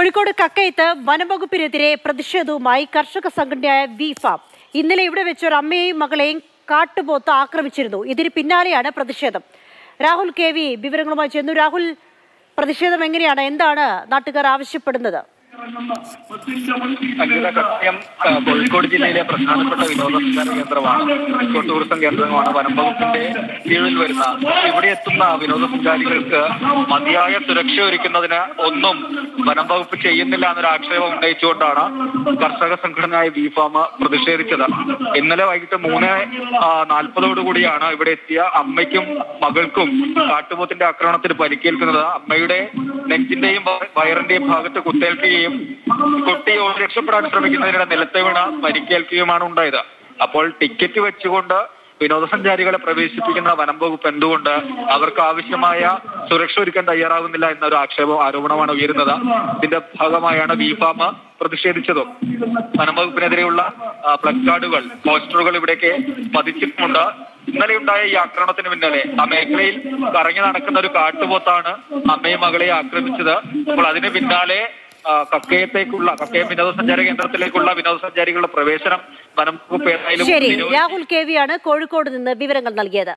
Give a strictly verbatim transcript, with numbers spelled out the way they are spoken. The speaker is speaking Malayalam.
കോഴിക്കോട് കക്കയത്ത് വനംവകുപ്പിനെതിരെ പ്രതിഷേധവുമായി കർഷക സംഘടനയായ വിഫാം ഇന്നലെ ഇവിടെ വെച്ച് ഒരു അമ്മയെയും മകളെയും കാട്ടുപോത്ത് ആക്രമിച്ചിരുന്നു. ഇതിന് പിന്നാലെയാണ് പ്രതിഷേധം. രാഹുൽ കെ വി വിവരങ്ങളുമായി ചെന്നു. രാഹുൽ, പ്രതിഷേധം എങ്ങനെയാണ്? എന്താണ് നാട്ടുകാർ ആവശ്യപ്പെടുന്നത്? സത്യം കോഴിക്കോട് ജില്ലയിലെ പ്രധാനപ്പെട്ട വിനോദസഞ്ചാര കേന്ദ്രമാണ്. ഇക്കോ ടൂറിസം കേന്ദ്രമാണ് വനം വകുപ്പിന്റെ കീഴിൽ വരുന്ന. ഇവിടെ എത്തുന്ന വിനോദസഞ്ചാരികൾക്ക് മതിയായ സുരക്ഷ ഒരുക്കുന്നതിന് ഒന്നും വനം വകുപ്പ് ചെയ്യുന്നില്ല എന്നൊരു ആക്ഷേപം ഉന്നയിച്ചുകൊണ്ടാണ് കർഷക സംഘടനയായ വിഫാം പ്രതിഷേധിച്ചത്. ഇന്നലെ വൈകിട്ട് മൂന്ന് നാൽപ്പതോടുകൂടിയാണ് ഇവിടെ എത്തിയ അമ്മയ്ക്കും മകൾക്കും കാട്ടുപോത്തിന്റെ ആക്രമണത്തിൽ പരിക്കേൽക്കുന്നത്. അമ്മയുടെ നെഞ്ചിന്റെയും വയറിന്റെയും ഭാഗത്ത് കുത്തേൽക്കുകയും കുട്ടി രക്ഷപ്പെടാൻ ശ്രമിക്കുന്നതിനിടെ നിലത്തെ വീണ പരിക്കേൽക്കുകയുമാണ് ഉണ്ടായത്. അപ്പോൾ ടിക്കറ്റ് വെച്ചുകൊണ്ട് വിനോദസഞ്ചാരികളെ പ്രവേശിപ്പിക്കുന്ന വനം വകുപ്പ് എന്തുകൊണ്ട് അവർക്ക് ആവശ്യമായ സുരക്ഷ ഒരുക്കാൻ തയ്യാറാകുന്നില്ല എന്നൊരു ആക്ഷേപം ആരോപണമാണ് ഉയരുന്നത്. ഇതിന്റെ ഭാഗമായാണ് വിഫാം പ്രതിഷേധിച്ചതും. വനം വകുപ്പിനെതിരെയുള്ള പ്ലക്കാർഡുകൾ, പോസ്റ്ററുകൾ ഇവിടേക്ക് പതിച്ചിട്ടുണ്ട്. ഇന്നലെ ഉണ്ടായ ഈ ആക്രമണത്തിന് പിന്നാലെ ആ മേഖലയിൽ കറങ്ങി നടക്കുന്ന ഒരു കാട്ടുപോത്താണ് അമ്മയും മകളെ ആക്രമിച്ചത്. അപ്പോൾ അതിന് പിന്നാലെ കക്കയത്തേക്കുള്ള കക്കയം വിനോദസഞ്ചാര കേന്ദ്രത്തിലേക്കുള്ള വിനോദസഞ്ചാരികളുടെ പ്രവേശനം വനം വകുപ്പ് ഏതായാലും. ശരി, രാഹുൽ കെ വി ആണ് കോഴിക്കോട് നിന്ന് വിവരങ്ങൾ നൽകിയത്.